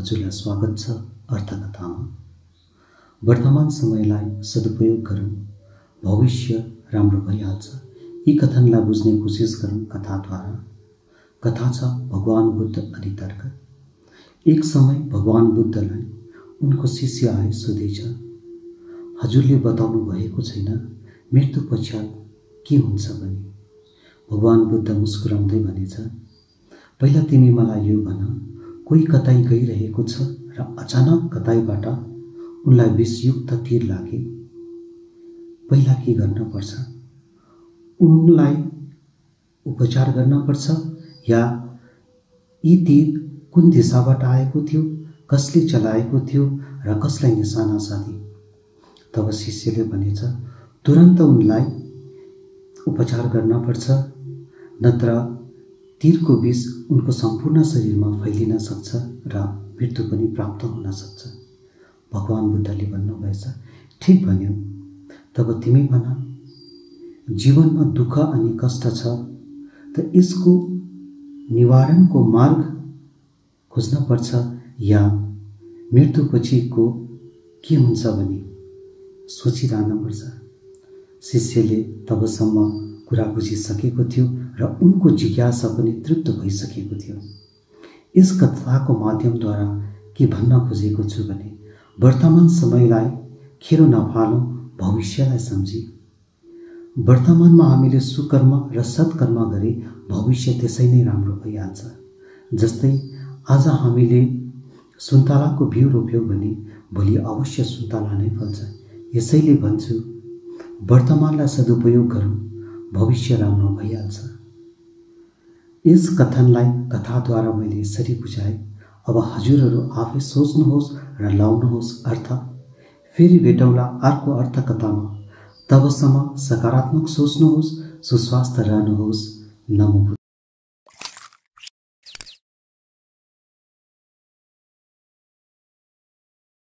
हजुरलाई स्वागत छ अर्थकथामा। वर्तमान समयलाई सदुपयोग गरौँ, भविष्य राम्रो भइहाल्छ। यी कथनलाई बुझ्ने कोसिस गरौँ कथाद्वारा। कथा छ भगवान बुद्ध अनि तर्क। एक समय भगवान बुद्धलाई उनको शिष्य आए सोधेछ, हजुरले बताउनु भएको छैन मृत्यु पश्चात के हुन्छ भने। भगवान बुद्ध मुस्कुराउँदै भनेछ, पहिला तिमी मलाई यो भन, कोही कतै गइरहेको छ र अचानक कतैबाट उनलाई विषयुक्त तीर लागे, पहिला के गर्न पर्छ? उनलाई उपचार गर्न पर्छ या यी तीर कुन दिशाबाट आएको थियो, कसले चलाएको थियो र कसलाई निशाना साधे? तब शिष्यले भनेछ, तुरन्त उनलाई उपचार गर्न पर्छ, नत्र तीरको विष उनको सम्पूर्ण शरीरमा फैलिन सक्छ र मृत्यु पनि प्राप्त हुन सक्छ। भगवान बुद्धले भन्नुभएछ, ठिक भन्यौ, तब तिमी भन, जीवनमा दुःख अनि कष्ट छ त यसको निवारणको मार्ग खोज्न पर्छ या मृत्युपछिको के हुन्छ भने सोचिरहन पर्छ। शिष्यले तबसम्म कुरा बुझिसकेको थियो र उनको जिज्ञासा पनि तृप्त भइसकेको थियो। यस कथाको माध्यमद्वारा के भन्न खोजेको छु भने वर्तमान समयलाई खेरो नफालौँ, भविष्यलाई सम्झी। वर्तमानमा हामीले सुकर्म र सत्कर्म गरे भविष्य त्यसै नै राम्रो भइहाल्छ। जस्तै आज हामीले सुन्तलाको बिउ रोप्यौँ भने भोलि अवश्य सुन्तला नै फल्छ। यसैले भन्छु, वर्तमानलाई सदुपयोग गरौँ, भविष्य राम्रो भइहाल्छ। यस कथनलाई कथाद्वारा मैले यसरी बुझाएँ। अब हजुरहरू आफै सोच्नुहोस् र लाउनुहोस् अर्थ। फेरि भेटौँला अर्को अर्थकथामा। तबसम्म सकारात्मक सोच्नुहोस्, सुस्वास्थ्य रहनुहोस्। नमो बुद्धाय।